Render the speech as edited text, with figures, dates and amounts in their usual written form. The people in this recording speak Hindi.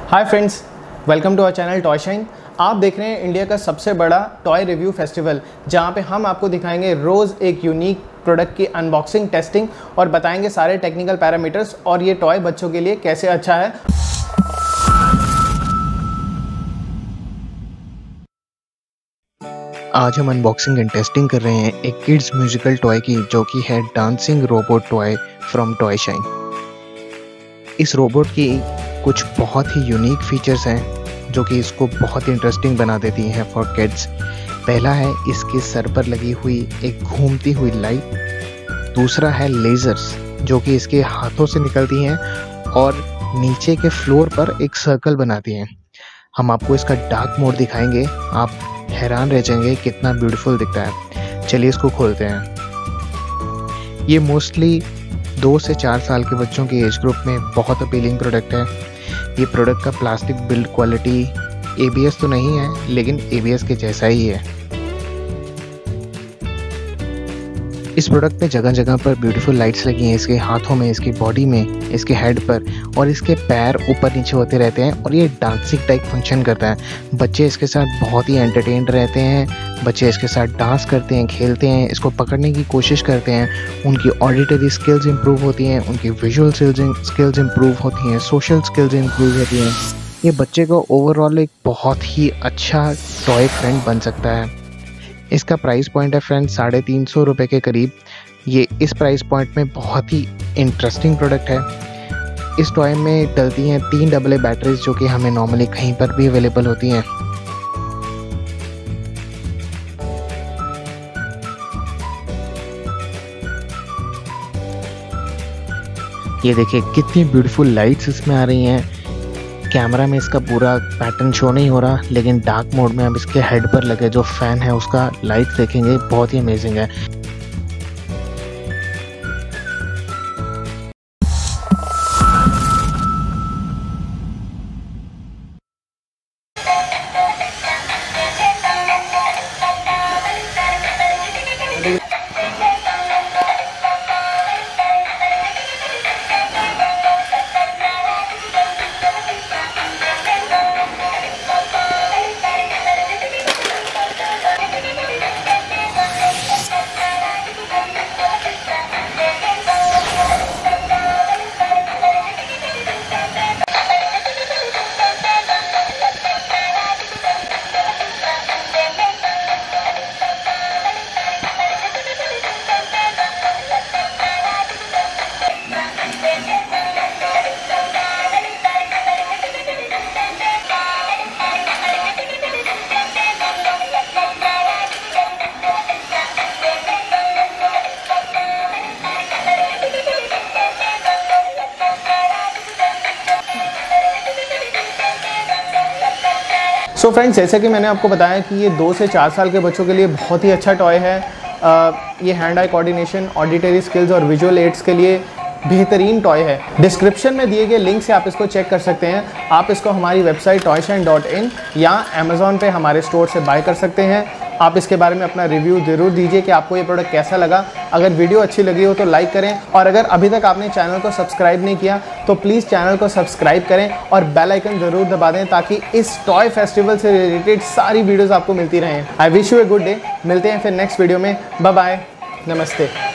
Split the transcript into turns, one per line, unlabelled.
Hi friends, welcome to our channel Toy Shine. आप देख रहे हैं इंडिया का सबसे बड़ा टॉय रिव्यू फेस्टिवल, जहां पे हम आपको दिखाएंगे रोज़ एक यूनिक प्रोडक्ट की अनबॉक्सिंग, टेस्टिंग और बताएंगे सारे टेक्निकल पैरामीटर्स और ये टॉय बच्चों के लिए कैसे अच्छा है।
आज हम अनबॉक्सिंग एंड टेस्टिंग कर रहे हैं एक किड्स म्यूजिकल टॉय की, जो कि है dancing robot toy from Toy Shine. इस रोबोट की कुछ बहुत ही यूनिक फीचर्स हैं जो कि इसको बहुत इंटरेस्टिंग बना देती हैं फॉर किड्स। पहला है इसके सर पर लगी हुई एक घूमती हुई लाइट। दूसरा है लेजर्स जो कि इसके हाथों से निकलती हैं और नीचे के फ्लोर पर एक सर्कल बनाती हैं। हम आपको इसका डार्क मोड दिखाएंगे, आप हैरान रह जाएंगे कितना ब्यूटीफुल दिखता है। चलिए इसको खोलते हैं। ये मोस्टली 2 से 4 साल के बच्चों के एज ग्रुप में बहुत अपीलिंग प्रोडक्ट है। ये प्रोडक्ट का प्लास्टिक बिल्ड क्वालिटी ABS तो नहीं है, लेकिन ABS के जैसा ही है। इस प्रोडक्ट में जगह जगह पर ब्यूटीफुल लाइट्स लगी हैं, इसके हाथों में, इसकी बॉडी में, इसके हेड पर, और इसके पैर ऊपर नीचे होते रहते हैं और ये डांसिंग टाइप फंक्शन करता है। बच्चे इसके साथ बहुत ही एंटरटेन्ड रहते हैं, बच्चे इसके साथ डांस करते हैं, खेलते हैं, इसको पकड़ने की कोशिश करते हैं। उनकी ऑडिटरी स्किल्स इंप्रूव होती हैं, उनकी विजुअल स्किल्स इंप्रूव होती हैं, सोशल स्किल्स इंप्रूव होती हैं। ये बच्चे को ओवरऑल एक बहुत ही अच्छा टॉय फ्रेंड बन सकता है। इसका प्राइस पॉइंट है फ्रेंड्स 350 रुपये के करीब। ये इस प्राइस पॉइंट में बहुत ही इंटरेस्टिंग प्रोडक्ट है। इस टॉय में डलती हैं 3 AA बैटरीज जो कि हमें नॉर्मली कहीं पर भी अवेलेबल होती हैं। ये देखिए कितनी ब्यूटीफुल लाइट्स इसमें आ रही हैं। कैमरा में इसका पूरा पैटर्न शो नहीं हो रहा, लेकिन डार्क मोड में अब इसके हेड पर लगे जो फैन है उसका लाइट देखेंगे, बहुत ही अमेजिंग है।
सो फ्रेंड्स, जैसे कि मैंने आपको बताया कि ये 2 से 4 साल के बच्चों के लिए बहुत ही अच्छा टॉय है। ये hand eye coordination, auditory skills और विजुअल एड्स के लिए बेहतरीन टॉय है। डिस्क्रिप्शन में दिए गए लिंक से आप इसको चेक कर सकते हैं। आप इसको हमारी वेबसाइट toyshine.in या Amazon पे हमारे स्टोर से बाय कर सकते हैं। आप इसके बारे में अपना रिव्यू ज़रूर दीजिए कि आपको ये प्रोडक्ट कैसा लगा। अगर वीडियो अच्छी लगी हो तो लाइक करें, और अगर अभी तक आपने चैनल को सब्सक्राइब नहीं किया तो प्लीज़ चैनल को सब्सक्राइब करें और बेल आइकन ज़रूर दबा दें, ताकि इस टॉय फेस्टिवल से रिलेटेड सारी वीडियोज़ आपको मिलती रहें। I wish you a good day. मिलते हैं फिर नेक्स्ट वीडियो में। बाय बाय, नमस्ते।